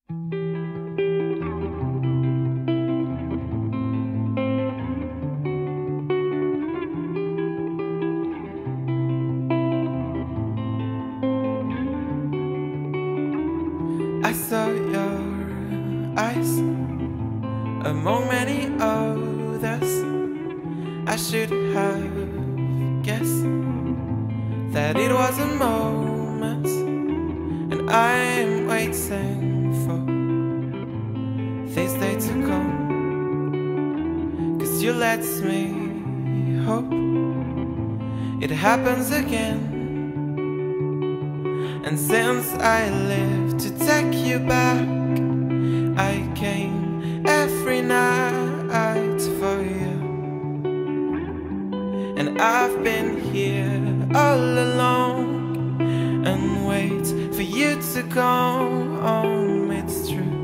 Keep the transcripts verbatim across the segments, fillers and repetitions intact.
I saw your eyes among many others. I should have guessed that it was a moment, and I'm waiting for this day to come. 'Cause you let me hope it happens again. And since I live to take you back, I came every night for you. And I've been here all along and wait for you to come home, it's true.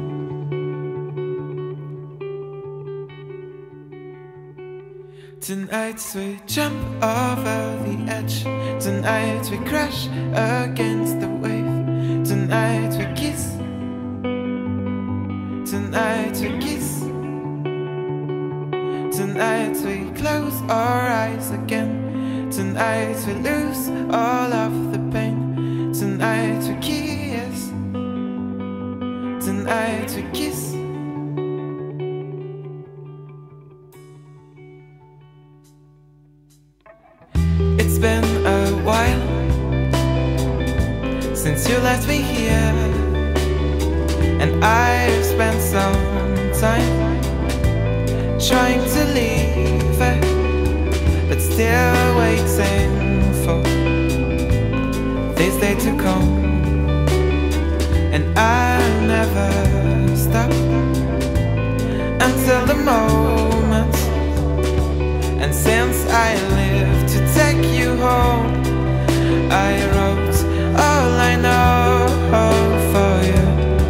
Tonight we jump over the edge. Tonight we crash against the wave. Tonight we kiss. Tonight we kiss. Tonight we close our eyes again. Tonight we lose all of the pain. Tonight we kiss. Tonight we kiss. It's been a while since you left me here, and I've spent some time trying to leave it, but still waiting for this day to come. And I'll never stop until the moment. And since I live to take you home, I wrote all I know for you.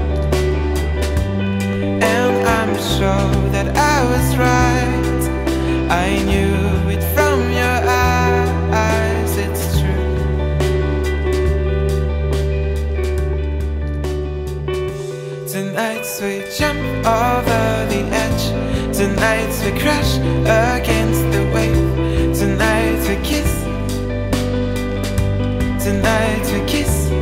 And I'm sure that I was right. I knew it from your eyes, it's true. Tonight we jump over the edge. Tonight we crash against the wave. Tonight we kiss. Tonight we kiss.